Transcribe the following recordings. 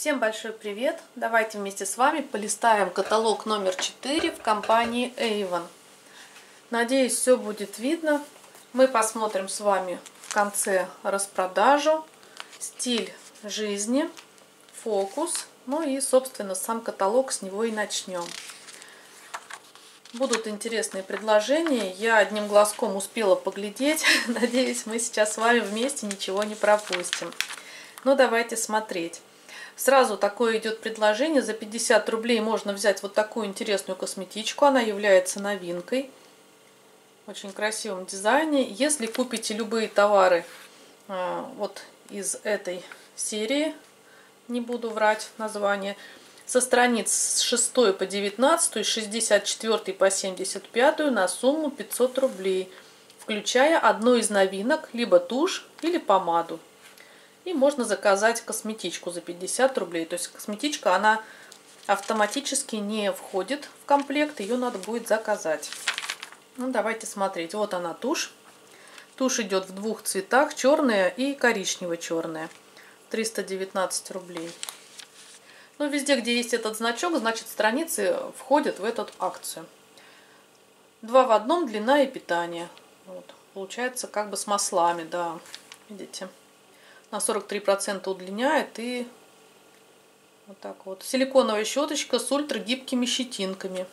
Всем большой привет! Давайте вместе с вами полистаем каталог номер 4 в компании Avon. Надеюсь, все будет видно. Мы посмотрим с вами в конце распродажу, стиль жизни, фокус, ну и, собственно, сам каталог, с него и начнем. Будут интересные предложения. Я одним глазком успела поглядеть. Надеюсь, мы сейчас с вами вместе ничего не пропустим. Ну, давайте смотреть. Сразу такое идет предложение. За 50 рублей можно взять вот такую интересную косметичку. Она является новинкой. В очень красивом дизайне. Если купите любые товары вот из этой серии, не буду врать название, со страниц с 6 по 19, с 64 по 75 на сумму 500 рублей, включая одну из новинок, либо тушь, или помаду. И можно заказать косметичку за 50 рублей. То есть косметичка, она автоматически не входит в комплект, ее надо будет заказать. Ну, давайте смотреть. Вот она тушь. Тушь идет в двух цветах, черная и коричнево-черная. 319 рублей. Ну, везде, где есть этот значок, значит, страницы входят в эту акцию. 2 в одном, длина и питание. Вот. Получается как бы с маслами, да. Видите? На 43% удлиняет и вот так вот. Силиконовая щеточка с ультрагибкими щетинками.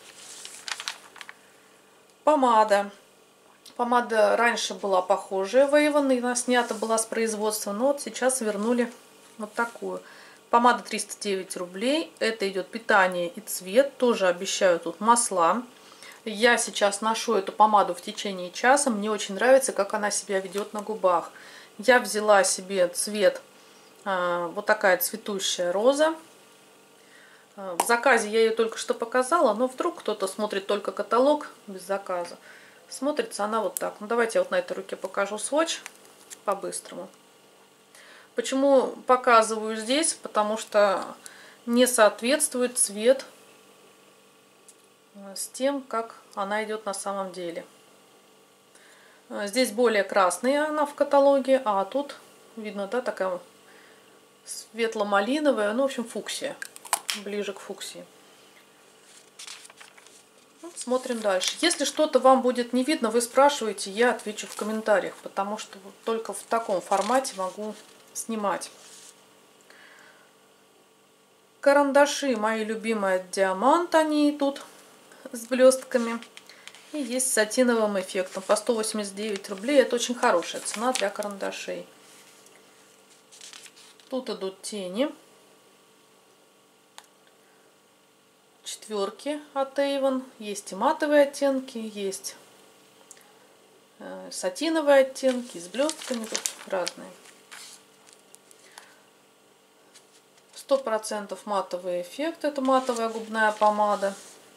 Помада. Помада раньше была похожая в Avon, и она снята была с производства, но вот сейчас вернули вот такую. Помада 309 рублей. Это идет питание и цвет. Тоже обещаю тут масла. Я сейчас ношу эту помаду в течение часа. Мне очень нравится, как она себя ведет на губах. Я взяла себе цвет, вот такая цветущая роза. В заказе я ее только что показала, но вдруг кто-то смотрит только каталог без заказа. Смотрится она вот так. Ну, давайте я вот на этой руке покажу сводч по-быстрому. Почему показываю здесь? Потому что не соответствует цвет с тем, как она идет на самом деле. Здесь более красная она в каталоге, а тут видно, да, такая светло-малиновая, ну, в общем, фуксия, ближе к фуксии. Ну, смотрим дальше. Если что-то вам будет не видно, вы спрашиваете, я отвечу в комментариях, потому что вот только в таком формате могу снимать. Карандаши мои любимые от Диамант, они идут с блестками. И есть с сатиновым эффектом по 189 рублей. Это очень хорошая цена для карандашей. Тут идут тени. Четверки от Avon. Есть и матовые оттенки, есть сатиновые оттенки с блестками. Тут разные. 100% матовый эффект. Это матовая губная помада.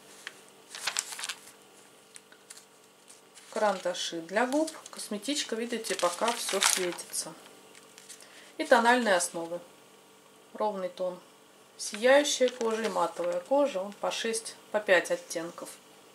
Карандаши для губ. Косметичка, видите, пока все светится. И тональные основы. Ровный тон. Сияющая кожа и матовая кожа. Он по 6, по 5 оттенков.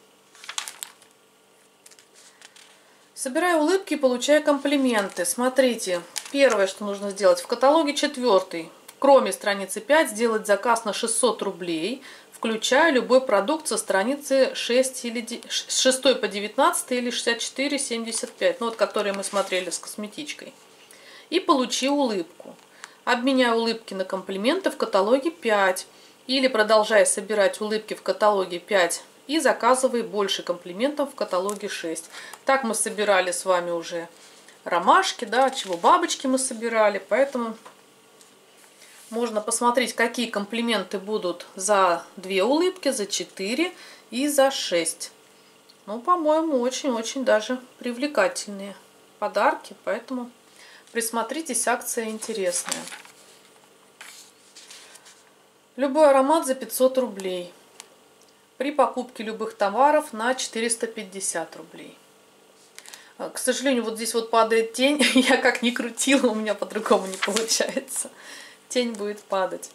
Собирая улыбки, получая комплименты. Смотрите, первое, что нужно сделать. В каталоге 4, кроме страницы 5, сделать заказ на 600 рублей. Включая любой продукт со страницы 6 или, с 6 по 19 или 64-75, ну вот которые мы смотрели с косметичкой. И получи улыбку. Обменяй улыбки на комплименты в каталоге 5. Или продолжай собирать улыбки в каталоге 5 и заказывай больше комплиментов в каталоге 6. Так мы собирали с вами уже ромашки, да, от чего бабочки мы собирали, поэтому... Можно посмотреть, какие комплименты будут за 2 улыбки, за 4 и за 6. Ну, по-моему, очень-очень даже привлекательные подарки, поэтому присмотритесь, акция интересная. Любой аромат за 500 рублей. При покупке любых товаров на 450 рублей. К сожалению, вот здесь вот падает тень. Я как ни крутила, у меня по-другому не получается. Тень будет падать.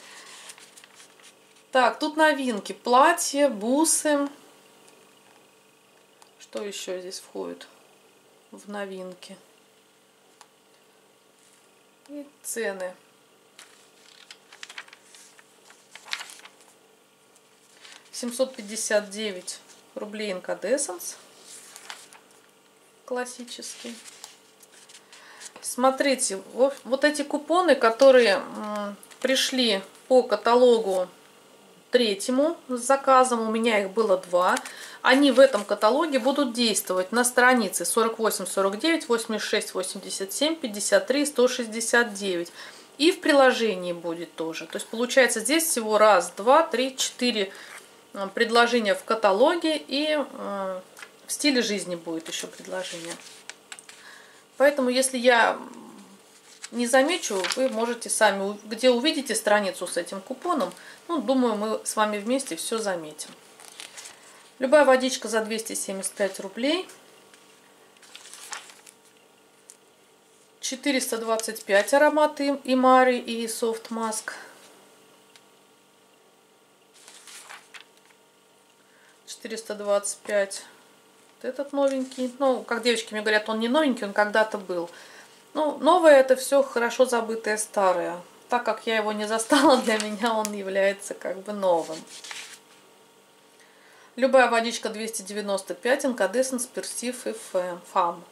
Так, тут новинки. Платья, бусы. Что еще здесь входит в новинки? И цены. 759 рублей Incandescence. Классический. Смотрите, вот эти купоны, которые пришли по каталогу третьему с заказом, у меня их было 2. Они в этом каталоге будут действовать на странице 48, 49, 86, 87, 53, 169. И в приложении будет тоже. То есть получается здесь всего 1, 2, 3, 4 предложения в каталоге, и в стиле жизни будет еще предложение. Поэтому если я не замечу, вы можете сами, где увидите страницу с этим купоном, ну, думаю, мы с вами вместе все заметим. Любая водичка за 275 рублей. 425 ароматы Имари и Soft Mask. 425. Вот этот новенький. Ну, как девочки мне говорят, он не новенький, он когда-то был. Ну, новое это все хорошо забытое старое. Так как я его не застала, для меня он является как бы новым. Любая водичка 295, Incandescence, Persif и Fam.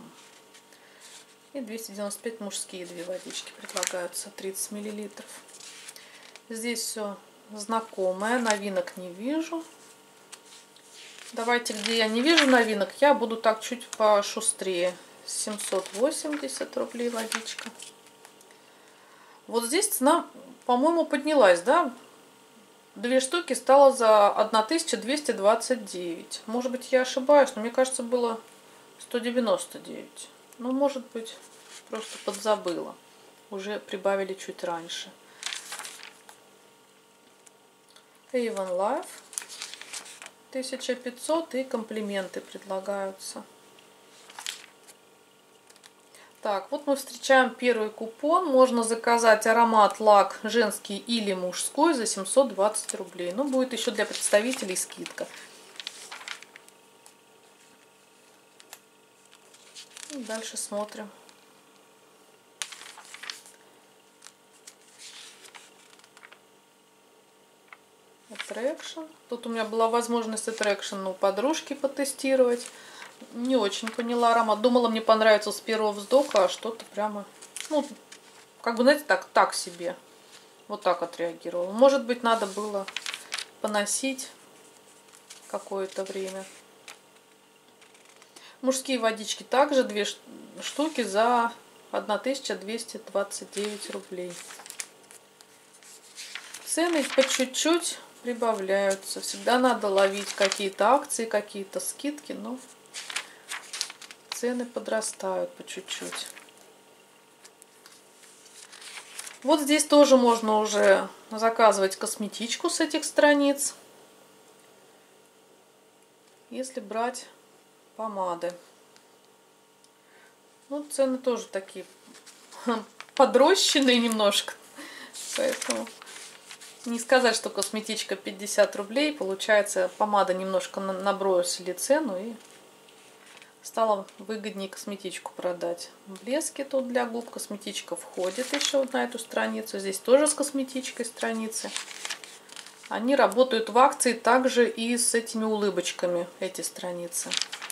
И 295 мужские 2 водички предлагаются, 30 мл. Здесь все знакомое, новинок не вижу. Давайте, где я не вижу новинок, я буду так чуть пошустрее. 780 рублей водичка. Вот здесь цена, по-моему, поднялась, да? 2 штуки стало за 1229. Может быть, я ошибаюсь, но мне кажется, было 199. Ну, может быть, просто подзабыла. Уже прибавили чуть раньше. Avon Life 1500, и комплименты предлагаются. Так, вот мы встречаем первый купон. Можно заказать аромат лак женский или мужской за 720 рублей. Ну, будет еще для представителей скидка. И дальше смотрим. Attraction. Тут у меня была возможность Attraction у подружки потестировать. Не очень поняла аромат. Думала, мне понравится с первого вздоха, а что-то прямо, ну, как бы, знаете, так себе. Вот так отреагировала. Может быть, надо было поносить какое-то время. Мужские водички также 2 штуки за 1229 рублей. Цены по чуть-чуть прибавляются. Всегда надо ловить какие-то акции, какие-то скидки, но цены подрастают по чуть-чуть. Вот здесь тоже можно уже заказывать косметичку с этих страниц, если брать помады. Ну, цены тоже такие подрощенные немножко, поэтому не сказать, что косметичка 50 рублей. Получается, помада немножко набросили цену, и стало выгоднее косметичку продать. Блески тут для губ. Косметичка входит еще вот на эту страницу. Здесь тоже с косметичкой страницы. Они работают в акции также и с этими улыбочками, эти страницы.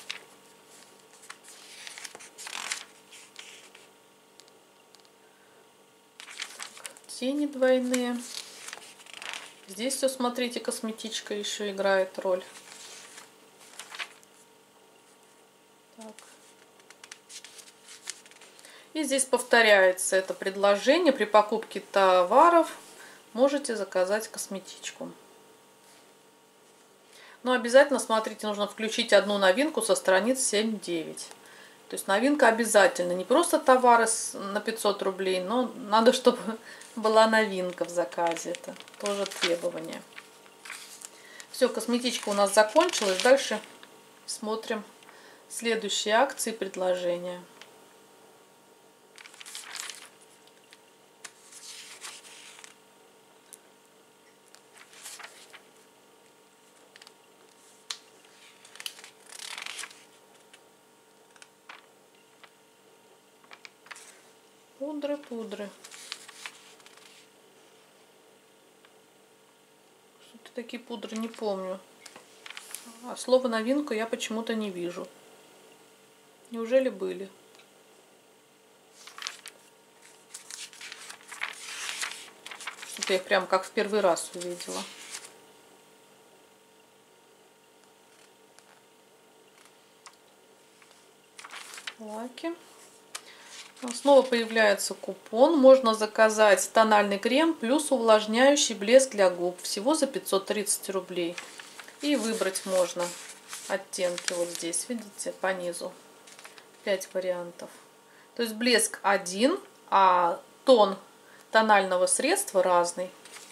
Тени двойные. Здесь все, смотрите, косметичка еще играет роль. Так. И здесь повторяется это предложение. При покупке товаров можете заказать косметичку. Но обязательно, смотрите, нужно включить одну новинку со страниц 7-9. То есть новинка обязательно. Не просто товары на 500 рублей, но надо, чтобы была новинка в заказе. Это тоже требование. Все, косметичка у нас закончилась. Дальше смотрим следующие акции и предложения. Пудры. Что-то такие пудры не помню. А слово новинку я почему-то не вижу. Неужели были? Что-то я их прям как в первый раз увидела. Лаки. Снова появляется купон. Можно заказать тональный крем плюс увлажняющий блеск для губ. Всего за 530 рублей. И выбрать можно оттенки вот здесь. Видите, по низу. 5 вариантов. То есть блеск один, а тон тонального средства разный.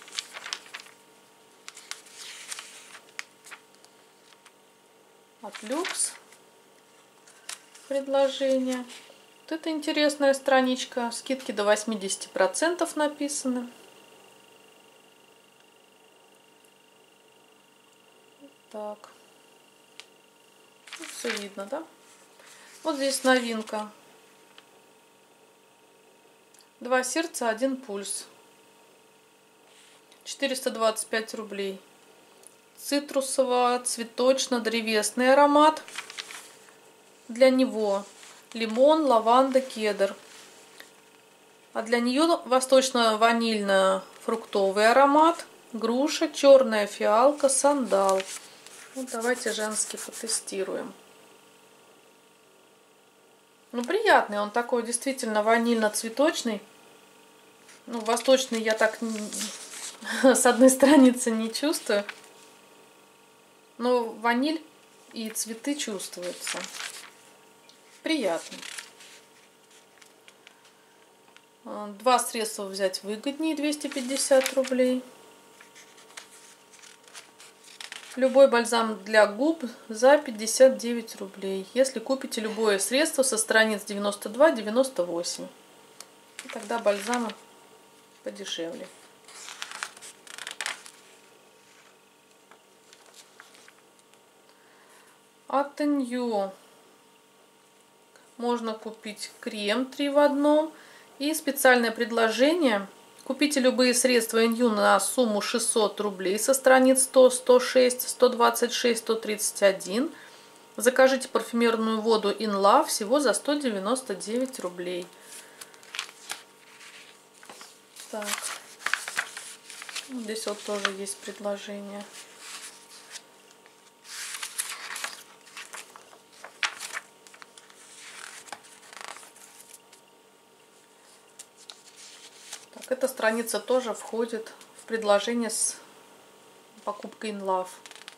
От Люкс предложение. Вот это интересная страничка. Скидки до 80% написаны. Так. Все видно, да? Вот здесь новинка. 2 сердца, 1 пульс. 425 рублей. Цитрусово-цветочно-древесный аромат. Для него лимон, лаванда, кедр. А для нее восточно-ванильно-фруктовый аромат. Груша, черная фиалка, сандал. Вот давайте женский потестируем. Ну, приятный, он такой действительно ванильно-цветочный. Ну, восточный я так с одной страницы не чувствую. Но ваниль и цветы чувствуются. Приятно. 2 средства взять выгоднее, 250 рублей. Любой бальзам для губ за 59 рублей. Если купите любое средство со страниц 92-98. Тогда бальзамы подешевле. От Нью можно купить крем 3 в 1 и специальное предложение. Купите любые средства Нью на сумму 600 рублей со страниц 100, 106, 126, 131. Закажите парфюмерную воду In Love всего за 199 рублей. Так. Здесь вот тоже есть предложение. Эта страница тоже входит в предложение с покупкой In Love.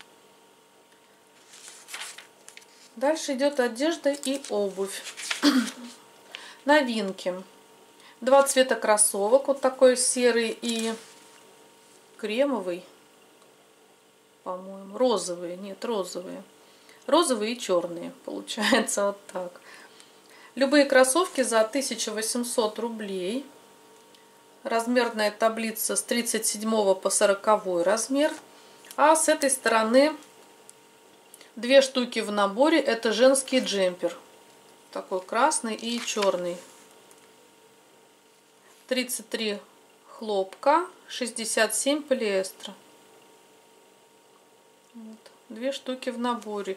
Дальше идет одежда и обувь. Новинки. 2 цвета кроссовок. Вот такой серый и кремовый. По-моему, розовые. Нет, розовые. Розовые и черные. Получается вот так. Любые кроссовки за 1800 рублей. Размерная таблица с 37 по 40 размер. А с этой стороны 2 штуки в наборе. Это женский джемпер. Такой красный и черный. 33 хлопка, 67 полиэстера. Вот. 2 штуки в наборе.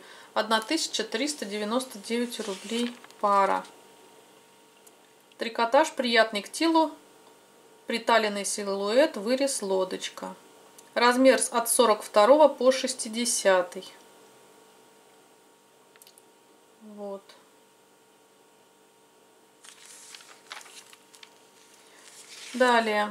1399 рублей пара. Трикотаж приятный к телу. Приталенный силуэт, вырез лодочка. Размер от 42 по 60. Вот. Далее.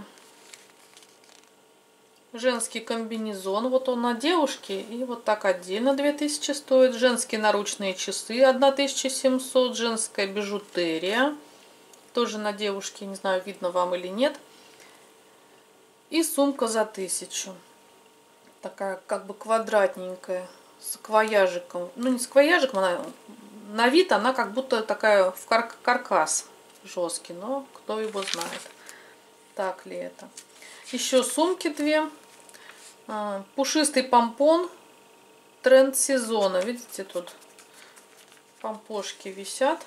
Женский комбинезон. Вот он на девушке. И вот так отдельно 2000 стоит. Женские наручные часы 1700. Женская бижутерия. Тоже на девушке. Не знаю, видно вам или нет. И сумка за 1000. Такая как бы квадратненькая. С саквояжиком. Ну не саквояжиком, она на вид она как будто такая в каркас жесткий. Но кто его знает. Так ли это. Еще сумки 2. Пушистый помпон. Тренд сезона. Видите, тут помпошки висят.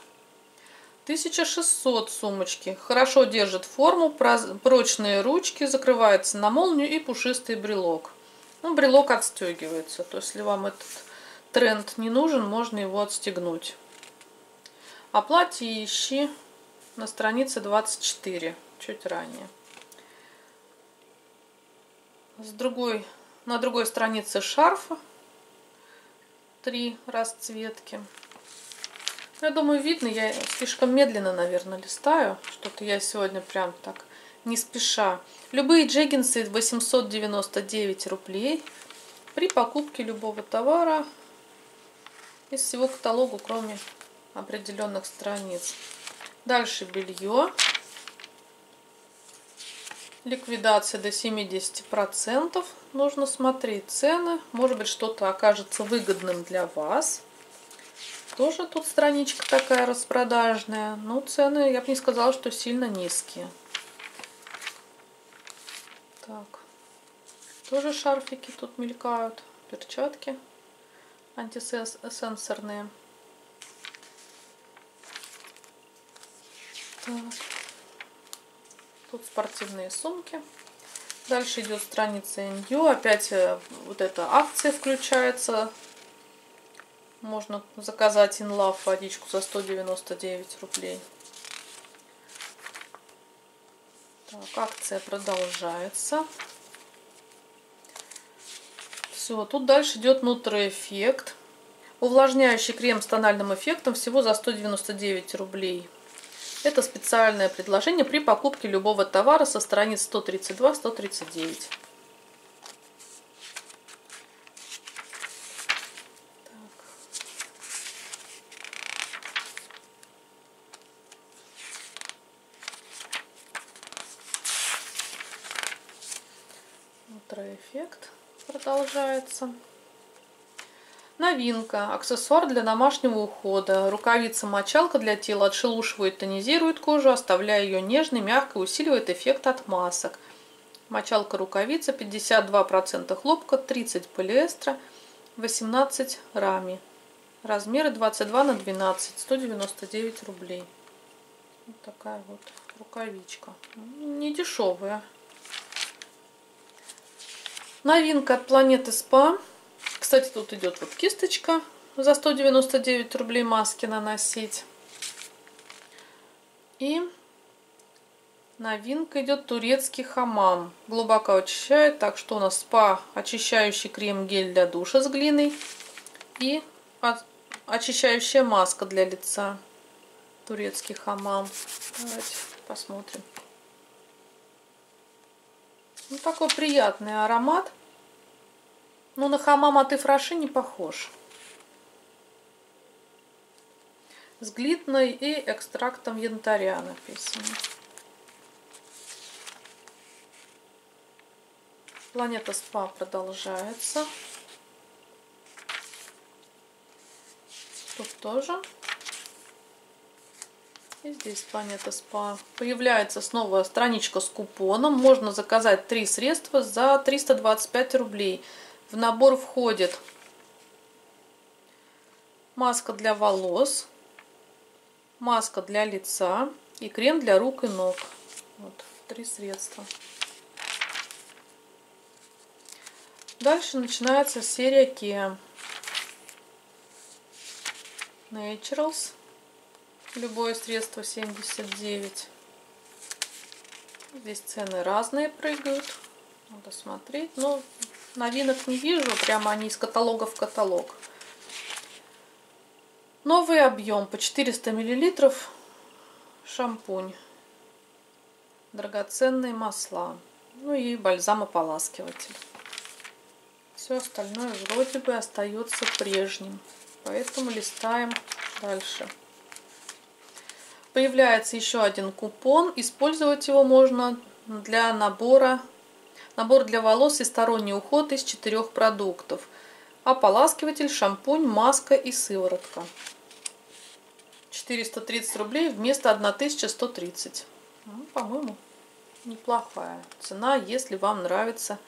1600 сумочки. Хорошо держит форму, прочные ручки, закрывается на молнию и пушистый брелок. Ну, брелок отстегивается. То есть, если вам этот тренд не нужен, можно его отстегнуть. А платье ищи на странице 24, чуть ранее. На другой странице шарфа 3 расцветки. Я думаю, видно, я слишком медленно, наверное, листаю. Что-то я сегодня прям так не спеша. Любые джеггинсы 899 рублей при покупке любого товара из всего каталога, кроме определенных страниц. Дальше белье. Ликвидация до 70%. Нужно смотреть цены. Может быть, что-то окажется выгодным для вас. Тоже тут страничка такая распродажная. Но цены, я бы не сказала, что сильно низкие. Так. Тоже шарфики тут мелькают. Перчатки антисенсорные. Так. Тут спортивные сумки. Дальше идет страница NU. Опять вот эта акция включается. Можно заказать In Love водичку за 199 рублей. Так, акция продолжается. Все, тут дальше идет Нутроэффект. Увлажняющий крем с тональным эффектом всего за 199 рублей. Это специальное предложение при покупке любого товара со страниц 132-139. Нутроэффект продолжается. Новинка. Аксессуар для домашнего ухода. Рукавица-мочалка для тела отшелушивает, тонизирует кожу, оставляя ее нежной, мягкой, усиливает эффект от масок. Мочалка-рукавица 52% хлопка, 30 полиэстера, 18 рами. Размеры 22 на 12, 199 рублей. Вот такая вот рукавичка. Не дешевая. Новинка от Планеты Спа. Кстати, тут идет вот кисточка за 199 рублей маски наносить. И новинка идет турецкий хамам. Глубоко очищает. Так что у нас спа очищающий крем-гель для душа с глиной. И очищающая маска для лица. Турецкий хамам. Давайте посмотрим. Ну, такой приятный аромат. Но на хамам от Ифраши не похож. С глиной и экстрактом янтаря написано. Планета Спа продолжается. Тут тоже. И здесь Планета Спа. Появляется снова страничка с купоном. Можно заказать 3 средства за 325 рублей. В набор входит маска для волос, маска для лица и крем для рук и ног. Вот 3 средства. Дальше начинается серия Kia Naturals. Любое средство 79. Здесь цены разные прыгают. Надо смотреть. Но новинок не вижу. Прямо они из каталога в каталог. Новый объем по 400 мл. Шампунь. Драгоценные масла. Ну и бальзам-ополаскиватель. Все остальное вроде бы остается прежним. Поэтому листаем дальше. Появляется еще один купон. Использовать его можно для набор для волос и сторонний уход из 4 продуктов. Ополаскиватель, шампунь, маска и сыворотка. 430 рублей вместо 1130. Ну, по-моему, неплохая цена, если вам нравится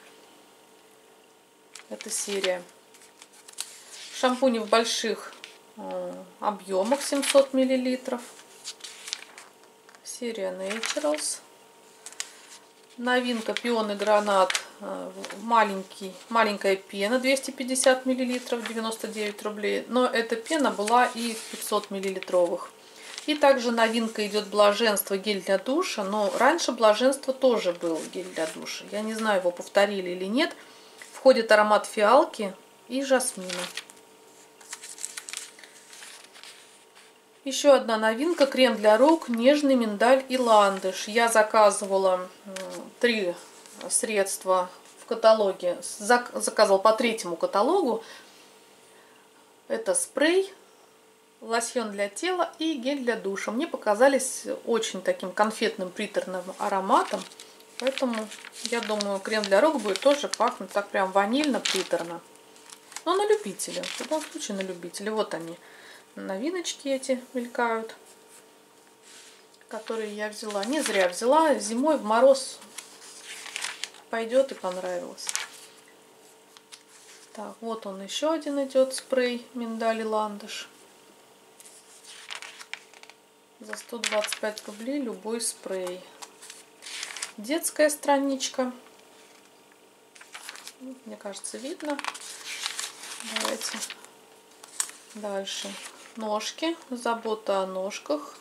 эта серия. Шампуни в больших объемах 700 мл. Серия Naturals. Новинка пион и гранат маленькая пена 250 мл, 99 рублей. Но эта пена была и в 500 миллилитровых. И также новинка идет блаженство гель для душа. Но раньше блаженство тоже был гель для душа. Я не знаю, его повторили или нет. Входит аромат фиалки и жасмина. Еще одна новинка. Крем для рук нежный миндаль и ландыш. Я заказывала 3 средства в каталоге. Заказывала по 3-му каталогу. Это спрей, лосьон для тела и гель для душа. Мне показались очень таким конфетным приторным ароматом. Поэтому я думаю, крем для рук будет тоже пахнуть так прям ванильно-приторно. Но на любителя. В любом случае на любителя. Вот они. Новиночки эти мелькают, которые я взяла. Не зря взяла. Зимой в мороз пойдет и понравилось. Так, вот он еще один идет спрей миндаль и ландыш. За 125 рублей любой спрей. Детская страничка. Мне кажется, видно. Давайте дальше. Ножки. Забота о ножках.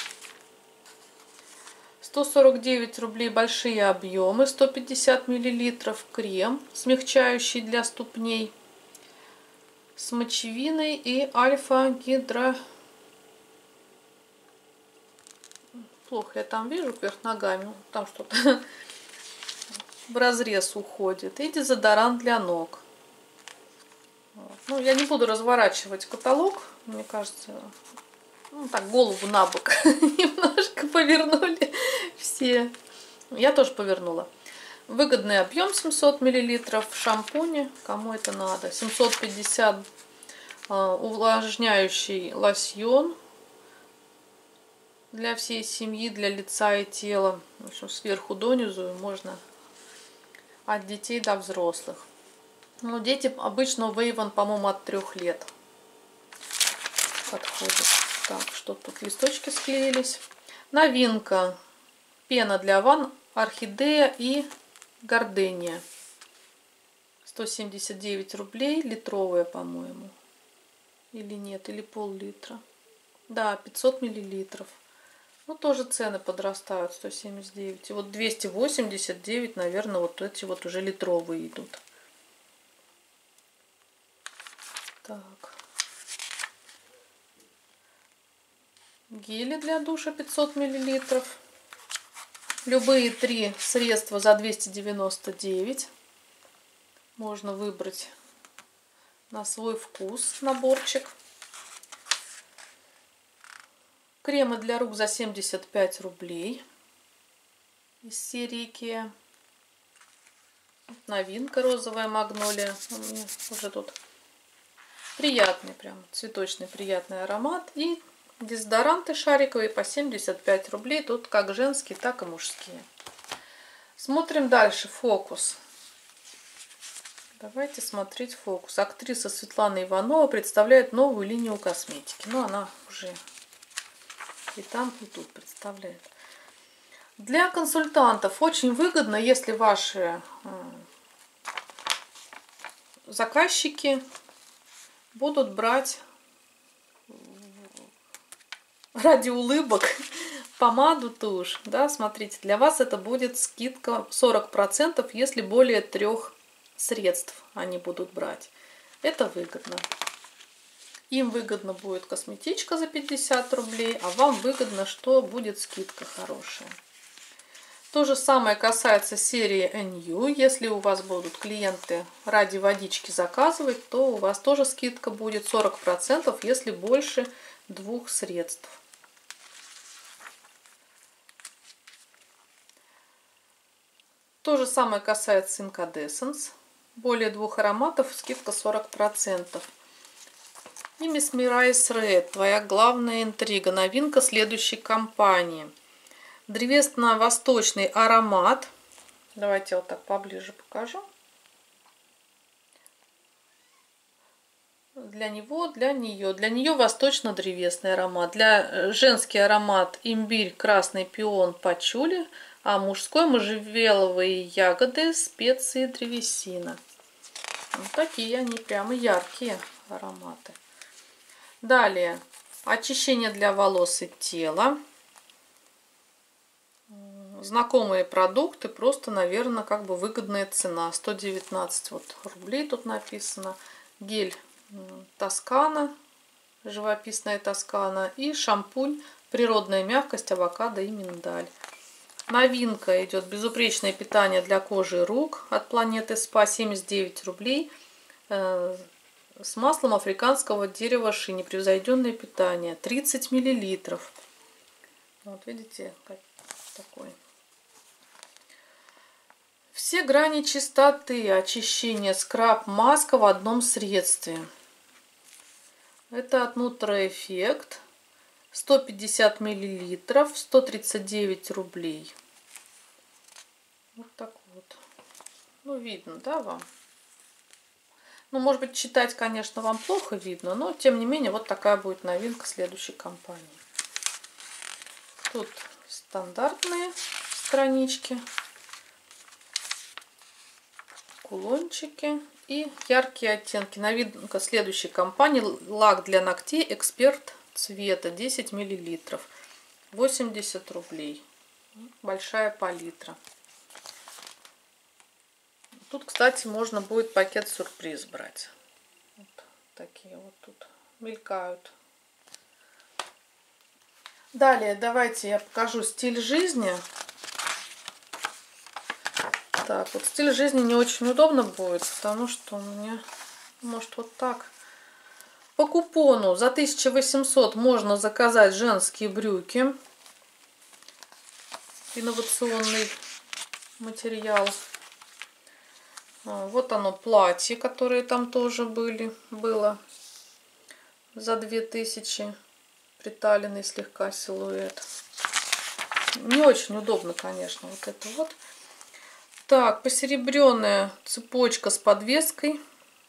149 рублей большие объемы. 150 миллилитров. Крем смягчающий для ступней. С мочевиной и альфа-гидро. Плохо я там вижу вверх ногами. Там что-то в разрез уходит. И дезодорант для ног. Ну, я не буду разворачивать каталог. Мне кажется, ну, так, голову на бок немножко повернули все. Я тоже повернула. Выгодный объем 700 мл. Шампуни, кому это надо. 750 увлажняющий лосьон для всей семьи, для лица и тела. В общем, сверху донизу можно от детей до взрослых. Ну, дети обычно Вейван, по-моему, от 3 лет подходит. Так, что тут листочки склеились. Новинка. Пена для ванн, орхидея и гордения. 179 рублей. Литровая, по-моему. Или нет, или пол-литра. Да, 500 миллилитров. Ну, тоже цены подрастают. 179. И вот 289, наверное, вот эти вот уже литровые идут. Так. Гели для душа 500 мл. Любые 3 средства за 299. Можно выбрать на свой вкус наборчик. Кремы для рук за 75 рублей. Из серии Ikea. Новинка розовая магнолия. У меня уже тут приятный, прям цветочный приятный аромат. И дезодоранты шариковые по 75 рублей. Тут как женские, так и мужские. Смотрим дальше. Фокус. Давайте смотреть фокус. Актриса Светлана Иванова представляет новую линию косметики. Ну, она уже и там, и тут представляет. Для консультантов очень выгодно, если ваши заказчики будут брать ради улыбок помаду, тушь. Да, смотрите, для вас это будет скидка 40%, если более 3 средств они будут брать. Это выгодно. Им выгодно будет косметичка за 50 рублей, а вам выгодно, что будет скидка хорошая. То же самое касается серии NU. Если у вас будут клиенты ради водички заказывать, то у вас тоже скидка будет 40%, если больше 2 средств. То же самое касается Incandescence. Более 2 ароматов, скидка 40%. И Mesmerize Red. Твоя главная интрига. Новинка следующей компании. Древесно-восточный аромат. Давайте вот так поближе покажу. Для него, для нее. Для нее восточно-древесный аромат. Для женский аромат имбирь, красный пион, пачули. А мужской можжевеловые ягоды, специи, древесина. Вот такие они прямо яркие ароматы. Далее очищение для волос и тела. Знакомые продукты, просто, наверное, как бы выгодная цена. 119 вот рублей тут написано. Гель Тоскана, живописная Тоскана. И шампунь природная мягкость, авокадо и миндаль. Новинка идет безупречное питание для кожи и рук от Планеты СПА, 79 рублей. С маслом африканского дерева ши, непревзойденное питание, 30 миллилитров. Вот видите, как такой. Все грани чистоты, очищение, скраб, маска в одном средстве. Это от Нутроэффект. 150 миллилитров, 139 рублей. Вот так вот. Ну, видно, да, вам? Ну, может быть, читать, конечно, вам плохо видно, но, тем не менее, вот такая будет новинка следующей компании. Тут стандартные странички, кулончики и яркие оттенки. Новинка следующей компании. Лак для ногтей Эксперт цвета 10 миллилитров. 80 рублей. Большая палитра. Тут, кстати, можно будет пакет сюрприз брать. Вот такие вот тут мелькают. Далее давайте я покажу стиль жизни. Так, вот стиль жизни не очень удобно будет, потому что у меня, может, вот так. По купону за 1800 можно заказать женские брюки. Инновационный материал. Вот оно платье, которые там тоже было за 2000. Приталенный слегка силуэт. Не очень удобно, конечно, вот это вот. Так, посеребренная цепочка с подвеской.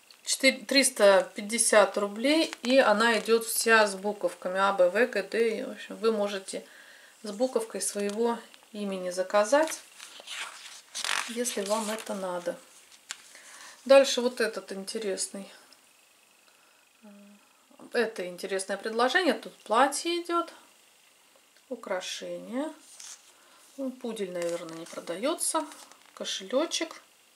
350 рублей. И она идет вся с буковками А, Б, В, Г, Д. И, в общем, вы можете с буковкой своего имени заказать, если вам это надо. Дальше вот этот интересный. Это интересное предложение. Тут платье идет. Украшение. Пудель, наверное, не продается. Кошелечек.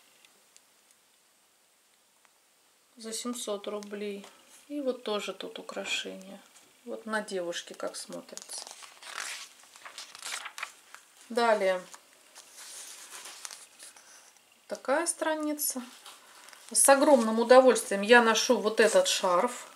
За 700 рублей. И вот тоже тут украшение. Вот на девушке как смотрится. Далее. Такая страница. С огромным удовольствием я ношу вот этот шарф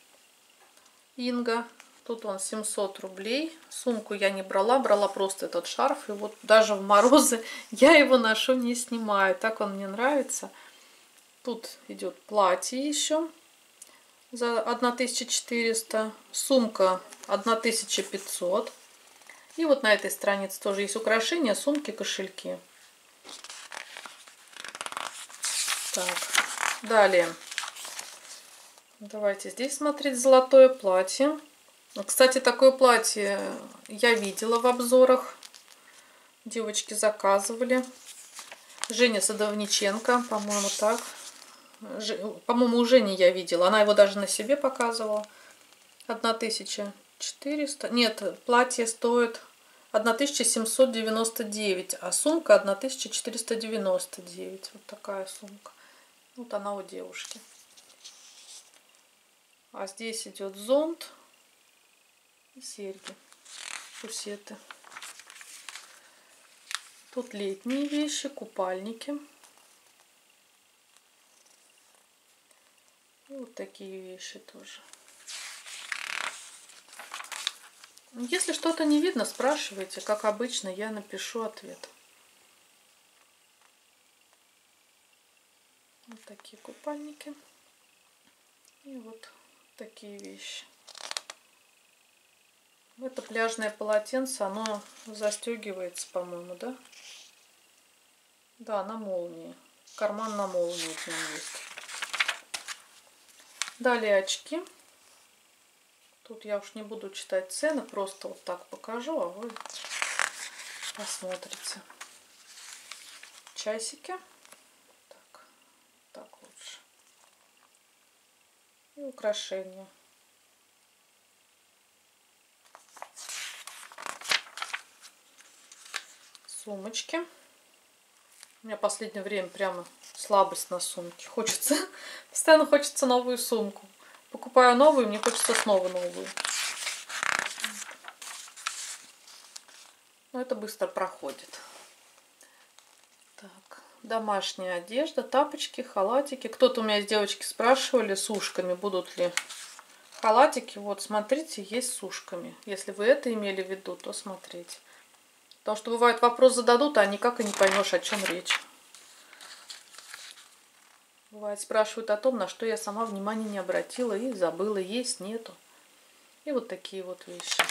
Инга. Тут он 700 рублей. Сумку я не брала, брала просто этот шарф. И вот даже в морозы я его ношу, не снимаю. Так он мне нравится. Тут идет платье еще за 1400. Сумка 1500. И вот на этой странице тоже есть украшения, сумки, кошельки. Так, далее. Давайте здесь смотреть золотое платье. Кстати, такое платье я видела в обзорах. Девочки заказывали. Женя Садовниченко, по-моему, так. По-моему, у Жени я видела. Она его даже на себе показывала. 1400. Нет, платье стоит 1799, а сумка 1499. Вот такая сумка. Вот она у девушки. А здесь идет зонт и серьги, пусеты. Тут летние вещи, купальники. И вот такие вещи тоже. Если что-то не видно, спрашивайте. Как обычно, я напишу ответ. Вот такие купальники. И вот такие вещи. Это пляжное полотенце, оно застегивается, по-моему, да? Да, на молнии. Карман на молнии в нем есть. Далее очки. Тут я уж не буду читать цены, просто вот так покажу, а вы Посмотрите. Часики. Так лучше. И украшения. Сумочки. У меня в последнее время прямо слабость на сумке. Постоянно хочется новую сумку. Покупаю новую, мне хочется снова новую. Но это быстро проходит. Так, домашняя одежда, тапочки, халатики. Кто-то у меня из девочки спрашивали, с ушками будут ли халатики. Вот, смотрите, есть с ушками. Если вы это имели в виду, то смотрите. Потому что бывает, вопрос зададут, а никак и не поймешь, о чем речь. Бывает, спрашивают о том, на что я сама внимания не обратила и забыла, есть, нету. И вот такие вот вещи.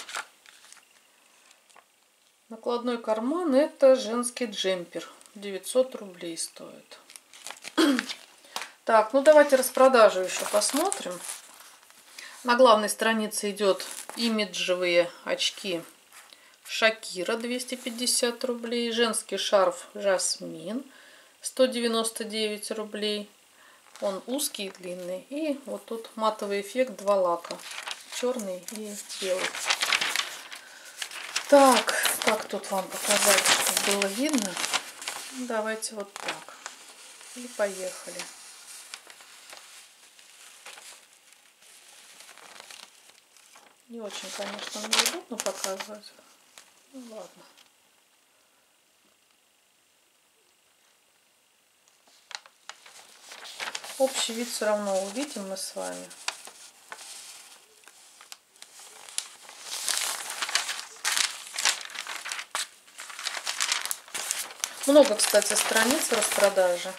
Накладной карман — это женский джемпер. 900 рублей стоит. Так, ну давайте распродажу еще посмотрим. На главной странице идет имиджевые очки Шакира, 250 рублей. Женский шарф Жасмин, 199 рублей. Он узкий и длинный. И вот тут матовый эффект, 2 лака. Черный и белый. Так, как тут вам показать, чтобы было видно? Давайте вот так. И поехали. Не очень, конечно, мне удобно показывать. Ну ладно. Общий вид все равно увидим мы с вами. Много, кстати, страниц распродажи.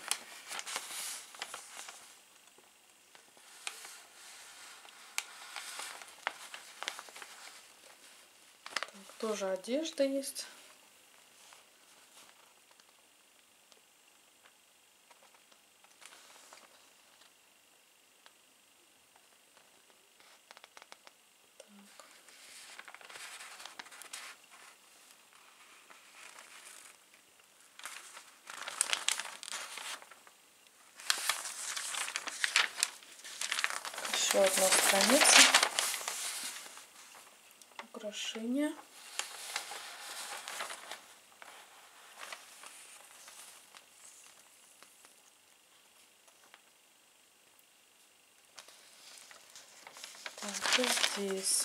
Так, тоже одежда есть. Еще одна страница. Украшения. Так, и здесь.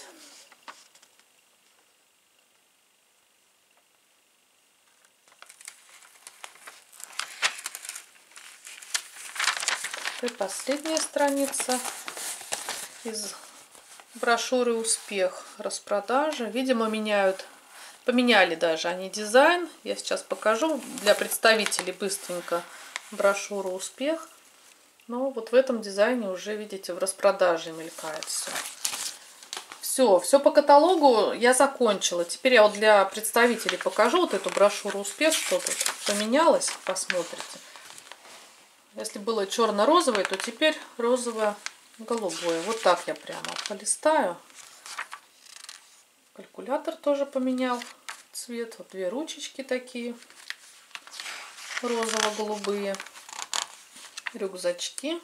И последняя страница из брошюры «Успех». Распродажа. Видимо, поменяли даже они дизайн. Я сейчас покажу для представителей быстренько брошюру «Успех». Но вот в этом дизайне уже, видите, в распродаже мелькает все. Все по каталогу я закончила. Теперь я вот для представителей покажу вот эту брошюру «Успех», что тут поменялось. Посмотрите. Если было черно-розовое, то теперь розово-голубое. Вот так я прямо полистаю. Калькулятор тоже поменял цвет. Вот 2 ручечки такие розово-голубые. Рюкзачки.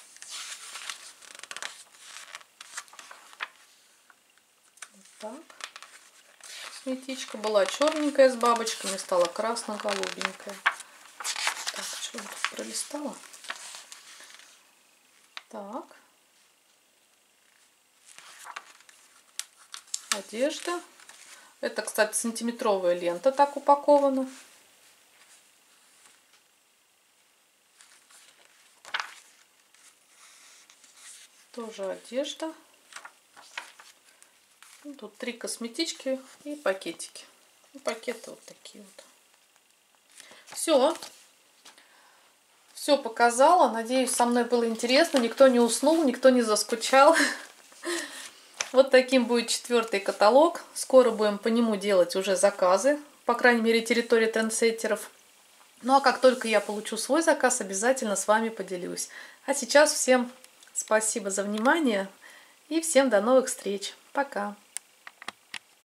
Вот так. Косметичка была черненькая с бабочками, стала красно-голубенькая. Так, что я тут пролистала? Так. Одежда. Это, кстати, сантиметровая лента так упакована. Тоже одежда. Тут 3 косметички и пакетики. И пакеты вот такие вот. Все показала. Надеюсь, со мной было интересно. Никто не уснул, никто не заскучал. Вот таким будет 4-й каталог. Скоро будем по нему делать уже заказы. По крайней мере, территория трендсеттеров. Ну а как только я получу свой заказ, обязательно с вами поделюсь. А сейчас всем спасибо за внимание. И всем до новых встреч. Пока.